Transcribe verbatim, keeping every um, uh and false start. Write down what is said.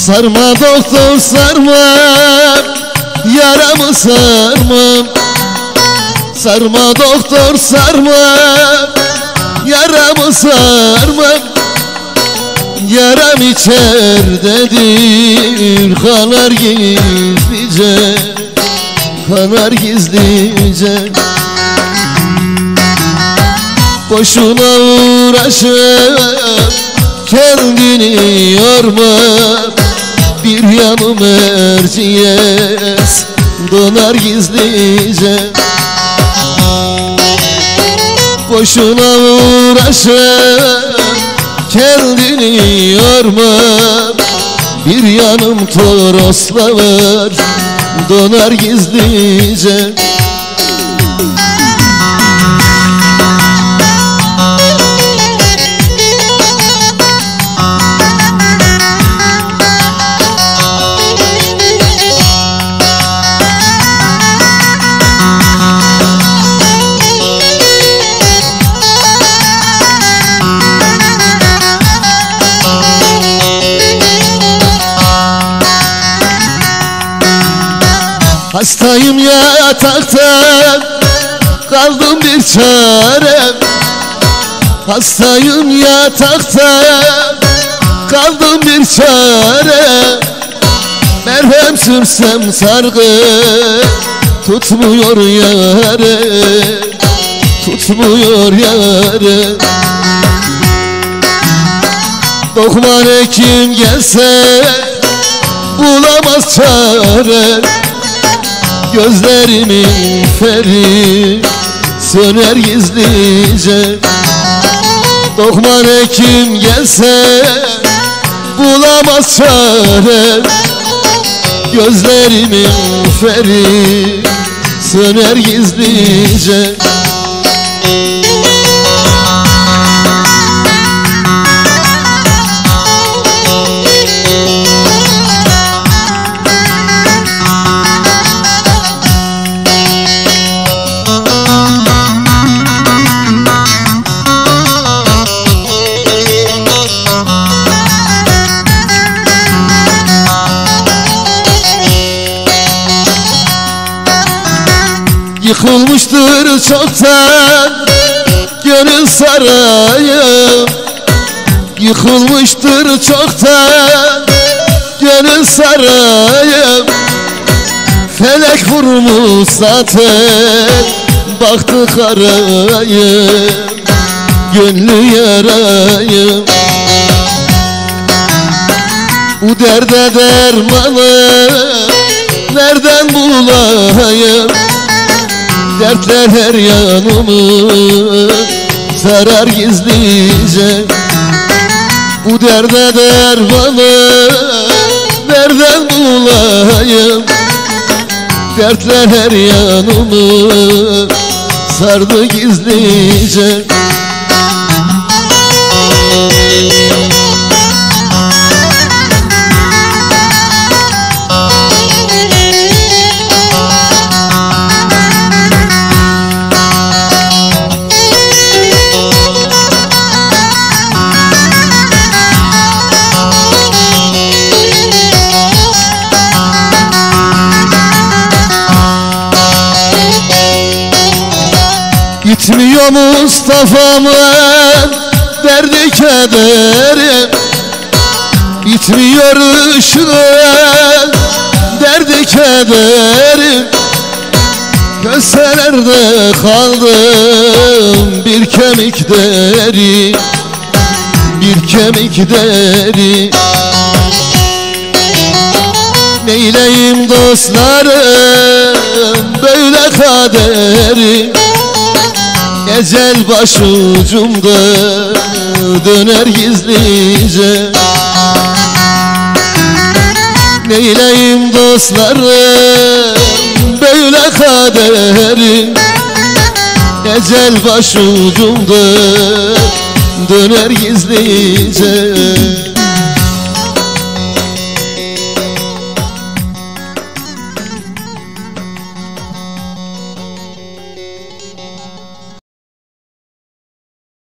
Sarma doktor sarma, yaramı sarma. Sarma doktor sarma, yaramı sarma. Yaram içerdedir, kanar gizlice, kanar gizlice. Boşuna uğraşıp kendini yorma, bir yanım erciyes donar gizlice. Boşuna uğraşıp kendini yorma, bir yanım torosla var donar gizlice. Hastayım yatakta, kaldım bir çarem. Hastayım yatakta, kaldım bir çare. Merhem sürsem sargı tutmuyor yare, tutmuyor yare. Dokman hekim gelse bulamaz çare. Gözlerimin feri söner gizlice. Dokman hekim gelse bulamaz çare. Gözlerimin feri söner gizlice. Yıkılmıştır çoktan gönül sarayım. Yıkılmıştır çoktan gönül sarayım. Felek vurmuş zaten baktı karayım, gönlü yarayım. Bu derde dermanı nereden bulayım? Dertler her yanımı sarar gizlice. Bu derde dermanı nereden bulayım? Dertler her yanımı sardı gizlice. Gitmiyor Mustafa'mın derdi kederim. Gitmiyor ışığın derdi kederim. Köselerde kaldım bir kemik deri, bir kemik deri. Neyleyim dostlarım böyle kaderi. Ecel başucumda döner gizlice. Neyleyim dostlarım böyle kaderi. Ecel başucumda döner gizlice.